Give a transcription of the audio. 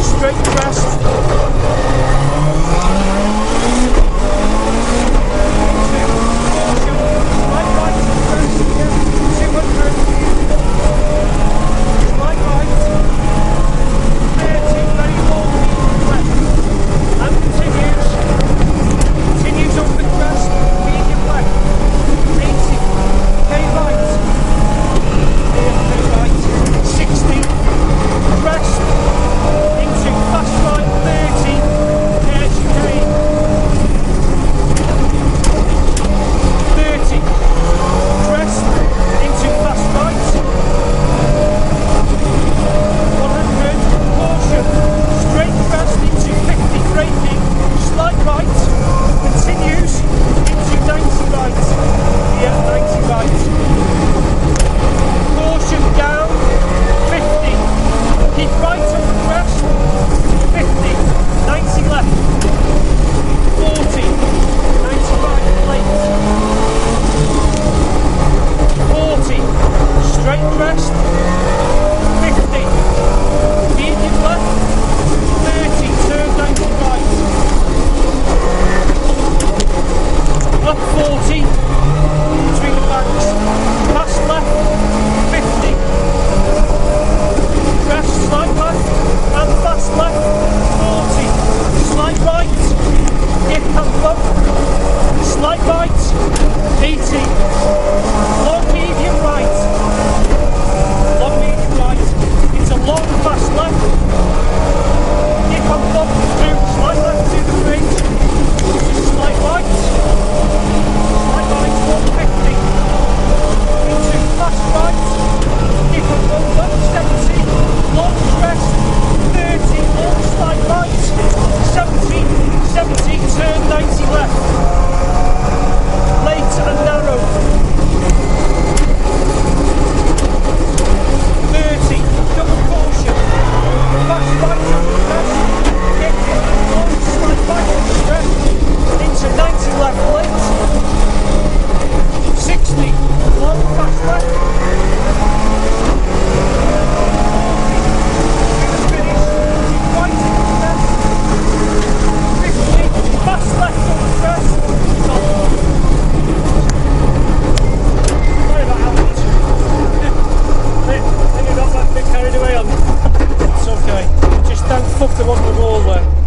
straight crest, right right, 200, right right, 30, very long, left, and continues over the crest, medium left, 80, K right, right, 60, crest, into fast right, 30, there's your green, 30, crest, into fast right, 100, caution, straight crest into 50, braking, slight right, continues into 90 right, yeah, 90 right, caution down, 50, keep right on the crest, 50, 90 left, 40, 95 late, 40, straight crest, 50, medium left, 30, turn 90 right, up 40, between the banks, fast left, 50, crest, slight left, and fast left, 40, slight right, dip and bump, slight right, 80, long medium right, it's a long fast left, dip and bump through, slight left to the bridge, slight right, 150, into fast right, dip and bump up 70, long crest, 30, long slight right, 70, turn 90 left, late and narrow, 30, double caution, fast right on the crest, dip, long slight right on the crest, into 90 left late, 60, long fast left, 40, right in the crest, 50, fast left on the crest, sorry about that. I think I got that bit carried away on. It's okay. Just don't fuck them on the wall there.